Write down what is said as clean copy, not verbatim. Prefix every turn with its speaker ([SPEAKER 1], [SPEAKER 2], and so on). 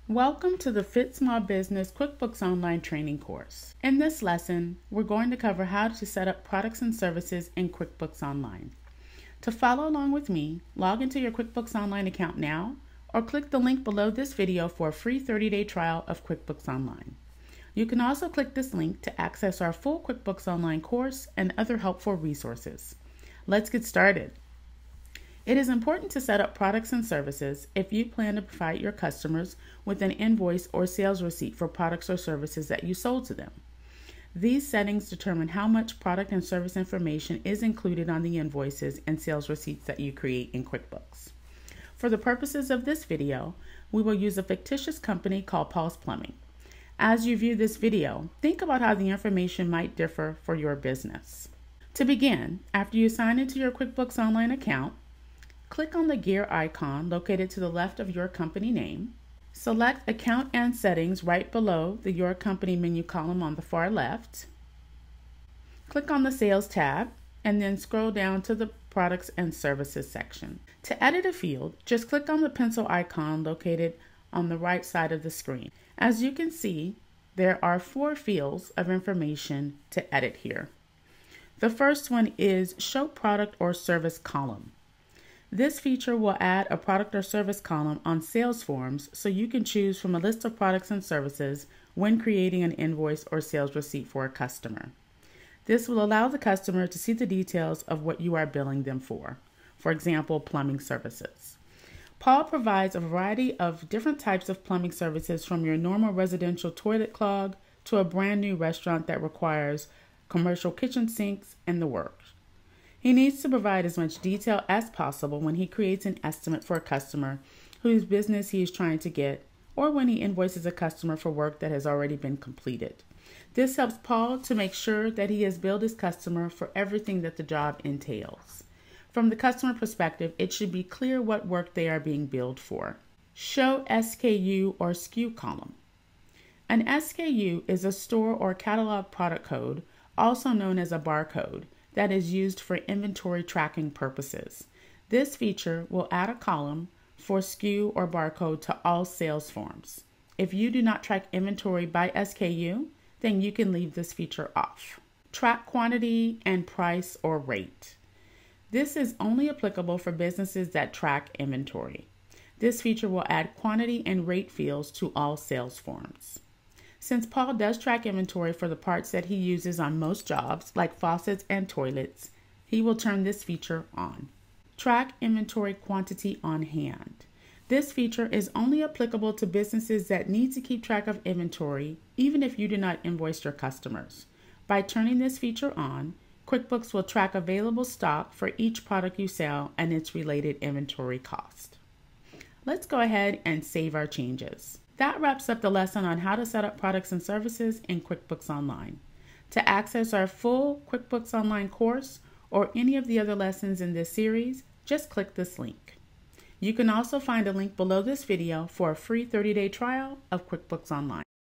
[SPEAKER 1] Welcome to the Fit Small Business QuickBooks Online training course. In this lesson, we're going to cover how to set up products and services in QuickBooks Online. To follow along with me, log into your QuickBooks Online account now or click the link below this video for a free 30-day trial of QuickBooks Online. You can also click this link to access our full QuickBooks Online course and other helpful resources. Let's get started. It is important to set up products and services if you plan to provide your customers with an invoice or sales receipt for products or services that you sold to them. These settings determine how much product and service information is included on the invoices and sales receipts that you create in QuickBooks. For the purposes of this video, we will use a fictitious company called Paul's Plumbing. As you view this video, think about how the information might differ for your business. To begin, after you sign into your QuickBooks Online account, click on the gear icon located to the left of your company name. Select Account and Settings right below the Your Company menu column on the far left. Click on the Sales tab and then scroll down to the Products and Services section. To edit a field, just click on the pencil icon located on the right side of the screen. As you can see, there are 4 fields of information to edit here. The first one is Show Product or Service column. This feature will add a product or service column on sales forms so you can choose from a list of products and services when creating an invoice or sales receipt for a customer. This will allow the customer to see the details of what you are billing them for example, plumbing services. Paul provides a variety of different types of plumbing services from your normal residential toilet clog to a brand new restaurant that requires commercial kitchen sinks and the works. He needs to provide as much detail as possible when he creates an estimate for a customer whose business he is trying to get, or when he invoices a customer for work that has already been completed. This helps Paul to make sure that he has billed his customer for everything that the job entails. From the customer perspective, it should be clear what work they are being billed for. Show SKU or SKU column. An SKU is a store or catalog product code, also known as a barcode, that is used for inventory tracking purposes. This feature will add a column for SKU or barcode to all sales forms. If you do not track inventory by SKU, then you can leave this feature off. Track quantity and price or rate. This is only applicable for businesses that track inventory. This feature will add quantity and rate fields to all sales forms. Since Paul does track inventory for the parts that he uses on most jobs, like faucets and toilets, he will turn this feature on. Track inventory quantity on hand. This feature is only applicable to businesses that need to keep track of inventory, even if you do not invoice your customers. By turning this feature on, QuickBooks will track available stock for each product you sell and its related inventory cost. Let's go ahead and save our changes. That wraps up the lesson on how to set up products and services in QuickBooks Online. To access our full QuickBooks Online course or any of the other lessons in this series, just click this link. You can also find a link below this video for a free 30-day trial of QuickBooks Online.